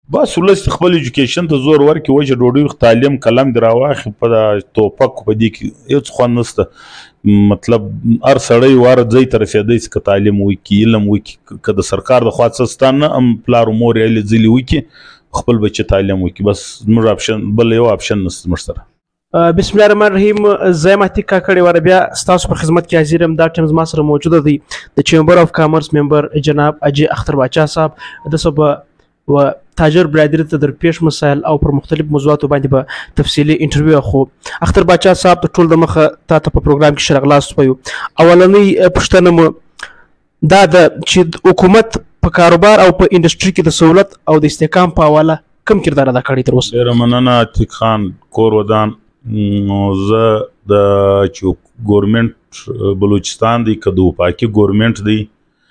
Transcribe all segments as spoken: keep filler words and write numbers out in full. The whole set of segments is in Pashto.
بس ولس خپل ایجوکیشن ته زور ورکړي وجه ډوډۍ تعلیم قلم دې راواخلي په ټوپک په دې کې هېڅ خوند نشته. مطلب هر سړی واره ځای ته رسېدی چې که تعلیم وکړي علم وکړي که د سرکار د خوا څه ستا نه هم پلار و مور یې هلې ځلې وکړي خپل بچي تعلیم وکړي. بس زموږ اپشن بل یو اپشن نشته زموږ سره. بسم الله الرحمن الرحیم. زه یم عتیق کاکړ واره بیا ستاسو په خدمت کې حاضر یم. دا ټایم زما سره موجوده دی د چیمبر آف کامرس ممبر جناب اجي اختر باچا صاحب. دسه به و تاجر برادری ته درپیش مسایل او پر مختلف موضوعاتو باندې به تفصیلي انټرویو اخو. اختر باچا صاحب ټول د مخه تا ته په پروګرام کې شرغلاست ویو. اولنۍ پوښتنه مو دا ده چې حکومت په کاروبار او په انډسټري کې د سہولت او د استحکام په حواله کوم کردار ادا کړی تر اوسه؟ ډېره مننه عتیق خان کور ودان. نو زه د چې ګورمنټ بلوچستان دی که د وپاکي ګورمنټ دی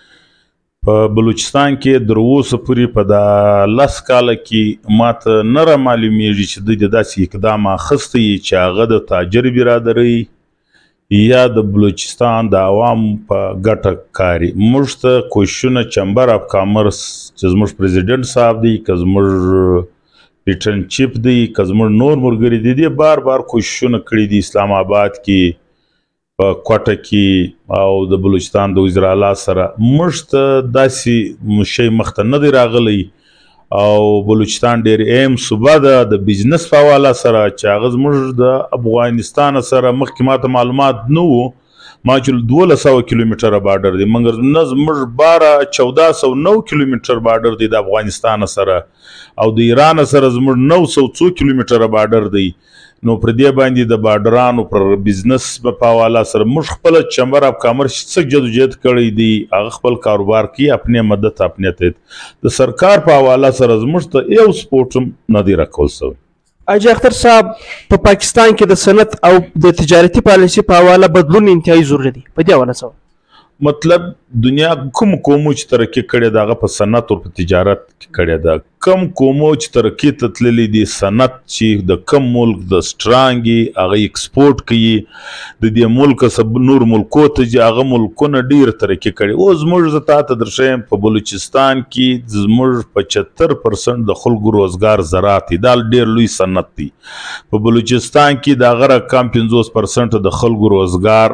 په بلوچستان کې در اوسه پورې په دا لس کاله کې ماته نه رامعلومیږي چې دوی د داسې اقدام اخیستی چې هغه د تاجر برادرۍ یا د بلوچستان د عوامو په ګټه کاري. موږ ته کوششونه چمبر اف کامرس چې زموږ پریزیډنټ صاحب دی که زموږ پیټرن چیف دی که زموږ نور ملګري دي دې بار بار کوششونه کړي دي اسلام آباد کې په کوټه کې او د بلوچستان د وزیر اعلی سره. موږ ته داسې شی مخته نه دی راغلی او بلوچستان ډېر اهم صوبه ده د بزنس په حواله سره چې هغه زموږ د افغانستان سره مخکې ماته معلومات نه وو. ما چې دولس سوه کیلومتره بارډر دی مګر نه زموږ باره چوده سوه نو کیلومتر بارډر دی د افغانستان سره او د ایران سره زموږ نو سوه څو کیلومتره بارډر دی. نو پر دې باندې د بارډرانو پر بزنس په حواله سره موږ خپله چمبر اف کامرس څه جدوجہد کړی دی هغه خپل کاروبار کوي اپنې مدد اپنې تحت د سرکار په حواله سره زموږ ته یو سپورټ هم نه دی راکول سوی. اجي اختر صاحب په پاکستان کې د صنعت او د تجارتي پالیسي په حواله بدلون انتهایی ضروري دی په دې حواله څه مطلب دنیا کوم قومو چې ترقي کړې ده هغه په صنعت او په تجارت کې کړې ده. کم قومو چې ترقي ته تللي دي صنعت چې د کم ملک د سټرانګ هغه ایکسپورټ کوي د دې ملک څخه نور ملکو ته چې هغه ملکونه ډېر ترقي کړي. اوس زموږ زه تا ته درښیم په بلوچستان کې زموږ پچهتر پرسنټ د خلکو روزګار زراعت دی. دا ډېر لوی صنعت دی. په بلوچستان کې د هغه رقم پنځوس پرسنټ د خلکو روزګار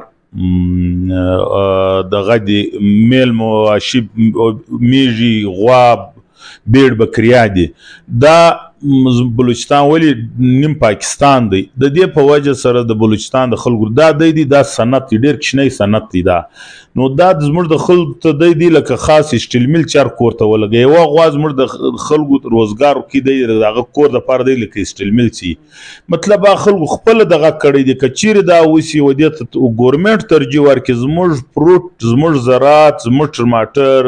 دغه د میل مواشي میږي غوا بیړ بکریا دي. دا بلوچستان ولی نیم پاکستان دی د دې په وجه سره د بلوچستان د خلکو دا دی دی دا صنعت دی ډېر کوچنی صنعت دی. دا نو دا زموږ د خلکو ته دی دی لکه خاص سټیل میل چار کور ته ولګي یوه غوا زموږ د خلکو روزګار کې دی د هغه کور دپاره دی لکه سټیل میل سي. مطلب هغه خلکو خپله دغه کړی دی که چیرې دا وسي و دې ته ګورمنټ ترجیح ورکړي زموږ فروټ زموږ زراعت زموږ ټماټر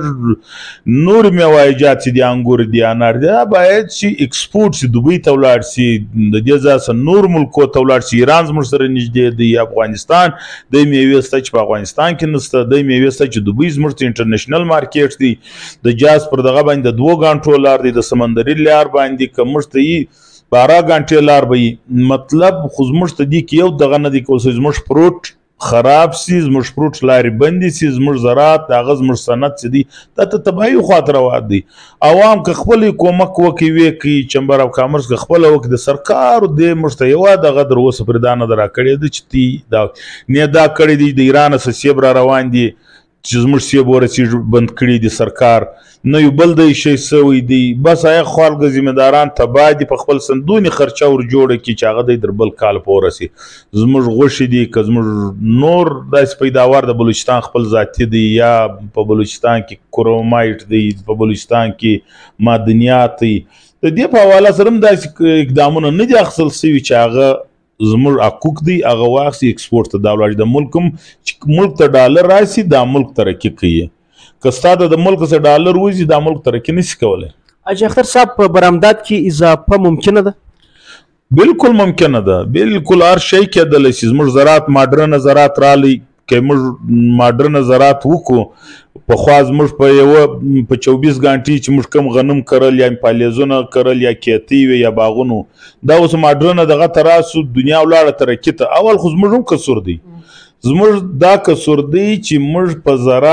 زموږ نور میوهجات چې دي انګور دي انار دي دا باید چې ایکسپورټ سي دوبۍ ته ولاړ سي د دې ځای څخه نور ملکو ته ولاړ سي. ایران زموږ سره نږدې دی افغانستان د میوې شته چې په افغانستان کې نشته د میوې شته چې دوبۍ زموږ ته انټرنیشنل مارکیټ دی. د جاز پر دغه باندې د دوو غانټو لار دی د سمندري لار باندې که موږ ته یي باره غانټې لار به یي. مطلب خو زموږ ته دي کې یو دغه نه دی کول سوی زموږ فروټ خراب سي زموږ فروټ لارې بندې سي زموږ زراعت هغه زموږ صنعت چې دی دا ته تباهي خواته روان دی. عوام که خپل کومک وکړي ویې کوي چمبر اف کامرس که خپله وکړي د سرکار دې موږ ته یوه دغه در اوسه پورې دا نه ده راکړې ده چې تی دا نه دا کړی دی د ایران څخه سیب را روان دي چې زموږ سیب ورسېږي بند کړي دي سرکار نه یو بل دی شی سوی دی. بس هغه خلک ذمهداران تباه دي په خپل صندونې خرچه ور جوړه کړي چې هغه دی در بل کال په ورسي. زموږ غوښې دي که زموږ نور داسې پیداوار د بلوچستان خپل ذاتي دی یا په بلوچستان کې کرومایټ دی په بلوچستان کې معدنیات دی د دې په حواله سره هم داسې اقدامونه نه دي اخیستل سوي چې هغه زموږ حقوق دی هغه واخلي ایکسپورټ ته دا ولاړ د ملک هم چې ملک ته ډالر راسي دا ملک ترقي کوي. که ستا د ملک څخه ډالر وځي دا ملک ترقي نشي کولی. اجي اختر صاحب په برآمدات کې اضافه ممکنه ده؟ بالکل ممکنه ده بالکل هر شی کېدلی شي. زموږ زراعت ماډرنه زراعت رالی که موږ ماډرنه زراعت وکړو پخوا زموږ په یوه په چوبیس غانټې چې موږ کم غنم کرل یا پالیزونه کرل یا کیتې وې یا باغونو دا اوس ماډرنه دغه ته راسو دنیا ولاړه ترقي ته. اول خو زموږ هم قصور دی زموږ دا قصور دی چې موږ په زراعت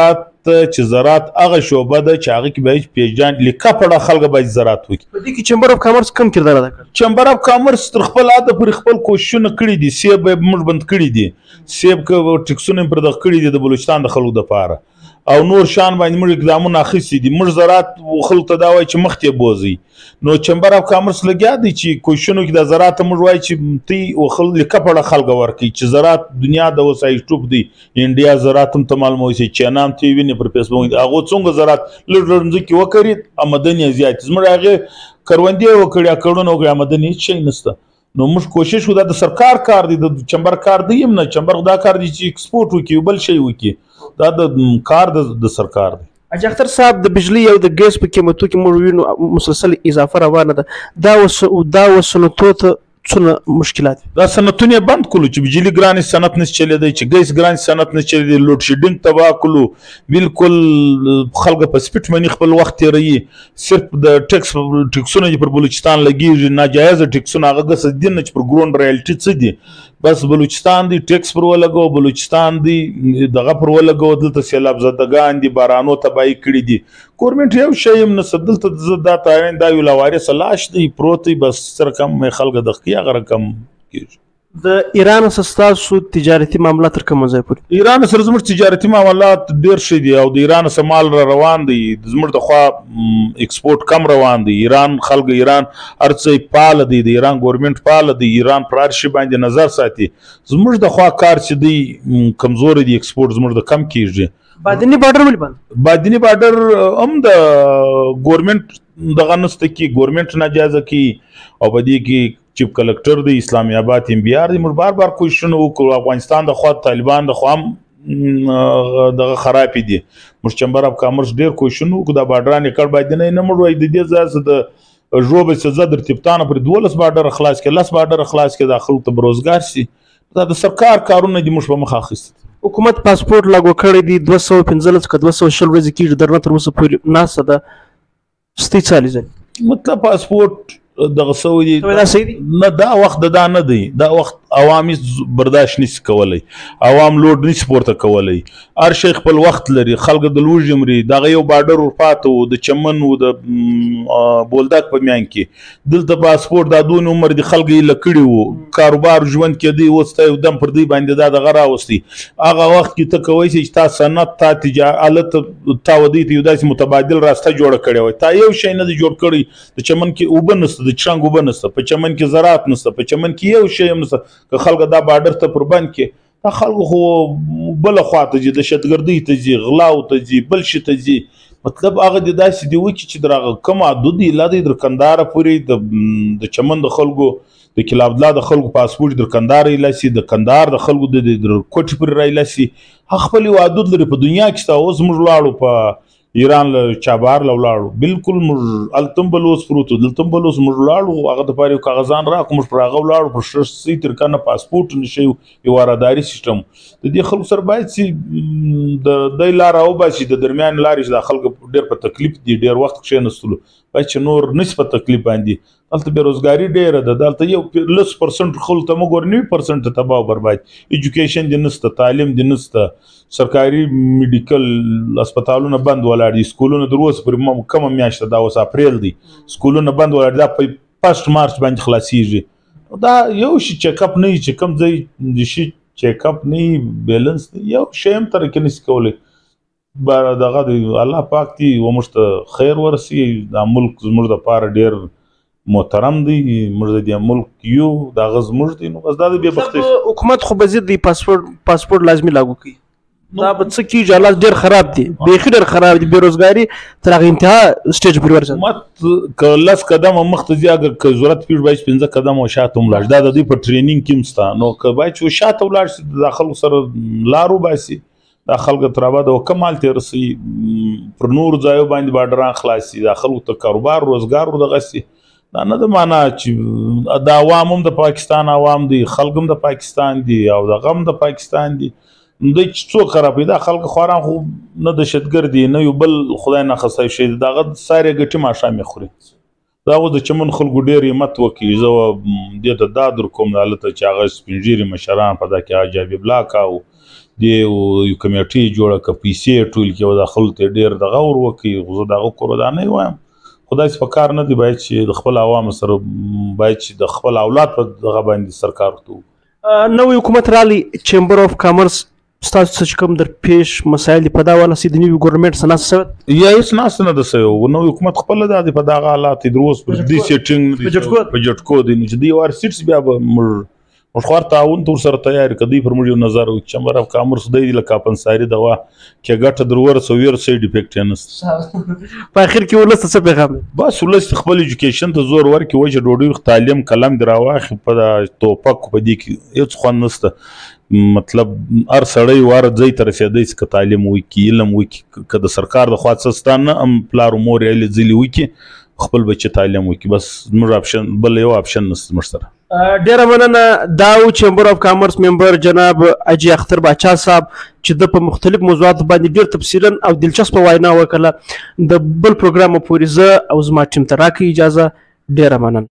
ته چې زراعت هغه شعبه ده چې هغه کې باید پیجان لیکه پړه خلک باید زراعت وکړي. په دې کې چمبر اف کامرس کم کردار ادا کړ. چمبر اف کامرس تر خپل عاده پر خپل کوششونه کړي دي، سیب موږ بند کړي دي، سیب که ټکسونه پر دغه کړي دي د بلوچستان د خلکو دپاره او نور شان باندې موږ اقدامونه اخیستي دي. موږ زراعت خلکو ته دا وایي چې مخکې بوځئ. نو چمبر اف کامرس لګیا دی چې کوششونو کې د زراعت موږ وایي چې تی وخل لیکه پړه خلکو ورکړي چې زراعت دنیا د اوس یوټیوب دی، انډیا زراعت هم ته معلومه وي چې چاینا هم ته یې وینې پر فیسبوک هغو څنګه زراعت لږ لږ مځکې وکړي آمدنې یې زیاتې. زموږ هغې کروندې وکړي کړونه وکړي آمدنې هېڅ شی نشته. نو موږ کوشش وکړو دا د سرکار کار دی، د چمبر کار دی هم نه، چمبر دا کار دی چې ایکسپورټ وکړي بل شی وکړي، دا د کار د سرکار دی. حاجي اختر صاحب د بجلی او د ګیس په قیمتو کې موږ وینو مسلسل اضافه روانه ده، دا وس دا وسنتو ته څونه مشکلات دا صنعتونه بند کړو چې بجلی ګرانې صنعت نشي چلیدی، چې ګیس ګرانې صنعت نشي چلیدی، لوډ شیډینګ تباه کړو، بالکل خلک په سپیټ منی خپل وخت تیروي. صرف د ټیکس ټیکسونه چې پر بلوچستان لګیږي ناجایزه ټیکسونه هغه ګس دي نه چې پر ګراوند رایلټي څه دي، بس بلوچستان دی ټیکس پر ولګو، بلوچستان دی دغه پر ولګو، دلته سیلاب زدګان دي بارانو تباهي کړي دي. ګورنمنټ یو شی هم نشته دلته، دا تاین دا یو لاوارث لاش دی پروت دی، بس سره کم خلک د خیا هغه رقم کېږي. د ایران سره ستاسو تجارتي معاملات تر کومه ځای پورې؟ ایران سره زموږ تجارتي معاملات ډېر ښه دي او د ایران سره مال را روان دی، زموږ د خوا ایکسپورټ کم روان دی. ایران خلک ایران هر څه پاله دی، د ایران ګورنمنټ پاله دی، ایران پر هر شي باندې نظر ساتي. زموږ د خوا کار چې دی کمزوري دی، ایکسپورټ زموږ د کم کېږي. بادینی بارډر ولې بند؟ بادینی بارډر هم د ګورنمنټ دغه نسته کې ګورنمنټ ناجایزه کوي او په دې کې چیف کلکټر د اسلامي آباد ایم بی آر دی. موږ بار بار کوششونه وکړو، افغانستان د خوا طالبان د خوا هم دغه خرابې دي. موږ چمبر اف کامرس ډېر کوششونه وکړو، دا بارډران یې کړ بادینی نه موږ وایي د دې ځای څخه د ژوبې څخه در تپتانه پر دولس بارډر خلاص کړي، لس بارډر خلاص کړي، دا خلکو ته بروزګار شي. دا د سرکار کارونه دي موږ په مخ اخیستي. حکومت پاسپورت لاګو کړی دی دوه سوه پنځلس که دوه سوه شل ورځې کېږي درنه تر اوسه پورې ناسته ده، ستې څه لیدل؟ مطلب پاسپورت دغه سوی دی دا صحیح دی نه، دا وخت دا نه دی، دا وخت عوامي برداشت نشي کولی، عوام لوډ نشي پورته کولی، هر شی خپل وخت لري، خلک د لوږې مري. دغه یو بارډر ورپاته و د چمن و د بولدک په میان کې، دلته پاسپورت دا دون عمر د خلک یې لکړي وو، کاروبار ژوند کېدی، اوس ته یو دم پر دوی باندې دا دغه راوستی. هغه وخت کې ته کوی شي چې تا صنعت تا تجارت تا ودی ته یو داسې متبادل راسته جوړه کړې وای، تا یو شی نه دی جوړ کړی. د چمن کې اوبه نشته، د چرنګ اوبه نشته، په چمن کې زراعت نشته، په چمن کې یو شی هم نشته. که خلک دا بارډر ته پر بند کې، دا خلکو خو بله خوا ته ځي، د دهشتګردۍ ته ځي، غلاو ته ځي، بل شي ته ځي. مطلب هغه د داسې دی وکړي چې در هغه کوم حدود یې لا دی در کندهاره پورې د چمن د خلکو د کلاب الله د خلکو پاسپورټ در کندهار ایلاسي، د کندهار د خلکو د کوټې پورې رایلاسي، هغه خپل یو حدود لري. په دنیا کې ستا اوس موږ لاړو په ایران له چابهار له ولاړو، بالکل موږ هلته هم بل اوس پروت و، دلته هم بل اوس موږ ولاړو، هغه دپاره یو کاغذان راکړو، موږ پر هغه ولاړو، پر شخصي طریقه نه پاسپورټ نشي، یو واراداري سیسټم. د دې خلکو سره باید چې د دی لاره وباسي، د درمیان لارې چې دا خلک ډېر په تکلیف دي، ډېر وخت کښېنستلو، باید چې نور نشي په تکلیف باندې. هلته بېروزګاري ډېره ده، دلته یو لس پرسنټ خلکو ته مه ګورې، نوي پرسنټ ته تباه او برباد. ایجوکیشن دې نشته، تعلیم دې نشته، سرکاري میډیکل هسپتالونه بند ولاړ دي، سکولونه تر اوسه پورې کومه میاشت ده، دا اوس اپریل دی، سکولونه بند ولاړ دي، دا په فسټ مارچ باندې خلاصیږي. دا یو شي چیک اپ نه وي، چې کوم ځای د شي چیک اپ نه وي، بیلنس یو شی هم ترقي نشي کولی. دغه دی الله پاک دی وموږ ته خیر ورسي. دا ملک زموږ دپاره ډېر محترم دی، موږ د دې ملک یو، دا هغه زموږ دی. نو بس دا د بېبختۍ حکومت خو به ضد دی پاسپورټ پاسپورټ لازمي لاګو کوي، دا به څه کېږي؟ حالات ډېر خراب دي، بیخي ډېر خراب دي، بېروزګاري تر هغه انتها سټیج پورې ورسېده. حکومت که لس قدمه مخته ځي، اګر که ضرورت پېښ باید پنځه قدمه شاته هم ولاړ شي، دا د دوی په ټرېننګ کې هم شته. نو که باید چې شاته ولاړ شي، د خلکو سره لار وباسي، دا خلکو تر ابده وکم حال تېره سي، پر نورو ځایو باندې بارډران خلاص سي، دا خلکو ته کاروبار روزګار ودغه سي. دا نه ده معنا چې د عوام هم د پاکستان عوام دي، خلک هم د پاکستان دي، او دغه هم د پاکستان دي. دوی چې څوک خرابوي، دا خلک خواران خو نه دهشتګرد دي، نه یو بل خدای ناخواستی شی دی، د هغه سارې ګټې ماښام یې خوري. دا اوس د چمن خلکو ډېر همت وکړي. زه دې ته دا در کوم هلته چې هغه سپین ږیري مشران په دا کې حاجي حبیب الله کا و، د یو کمیټې جوړه کړه پیسې ټول کړي او دا خلکو ته ډېر دغه ور وکړي خو زه د هغه کور دا نه وایم خو داسې په کار نه دی باید چې د خپل عوامو سره باید چې د خپل اولاد په دغه باندې سرکار ورته وکړي. نوی حکومت رالی چیمبر اف کامرس ستاسو څه چې کوم در پیش مسایل دي په دا ونه سي د نوي ګورنمنټ څه ناسته شوې یا هېڅ ناسته نه ده سوې نوی حکومت خپله دا دی په دغه حالات دي تر اوسه په دې سیټینګ په جټکو دی نو چې دوی وار سیټس بیا به موږ موږ خو هر تعاون ته ورسره تیار که دوی پر موږ یو نظر وکړي چمبر اف کامرس دی لکه اپنساري دوا کې ګټه در ورسوي ور سایډ افیکټ یې نشته په اخر کې ولس ته څه پیغام دی بس ولس خپل ایجوکیشن ته زور ورکړي وایي چې ډوډۍ تعلیم قلم دې راواخلي په توپک په دې کې هېڅ خوند نشته مطلب هر سړی واره ځای ته رسېدی چې که تعلیم وکړي علم وکړي که د سرکار د خوا څه ستا نه هم پلار و مور یې هلې ځلې وکړي خپل بچي تعلیم وکړي بس زموږ اپشن بل یو اپشن نشته زموږ سره. ډیره مننه دا و چیمبر اف کامرس ممبر جناب حاجي اختر باچا صاحب چې د په مختلف موضوعاتو باندې ډیر تفصیلا او دلچسپه وینا وکړه د بل پروګرام پورې زه او زما ټیم ته راکړئ اجازه ډیره مننه.